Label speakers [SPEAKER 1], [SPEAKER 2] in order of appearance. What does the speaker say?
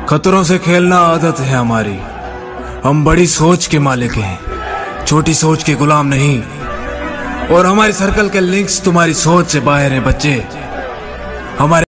[SPEAKER 1] खतरों से खेलना आदत है हमारी। हम बड़ी सोच के मालिक हैं, छोटी सोच के गुलाम नहीं। और हमारी सर्कल के लिंक्स तुम्हारी सोच से बाहर हैं बच्चे। हमारे